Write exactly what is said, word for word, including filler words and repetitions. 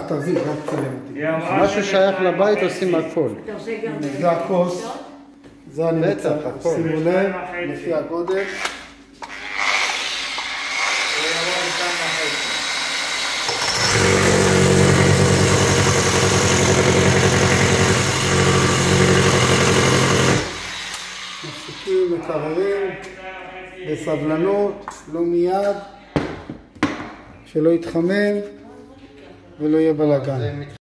תחזיק, רק צלם אותי. מה ששייך לבית עושים הכל. זה הכוס, זה אני מצא, שימו לב, לפי הגודל. מפסיקים, מקררים, בסבלנות, לא מיד, שלא יתחמם ולא יהיה בלגן.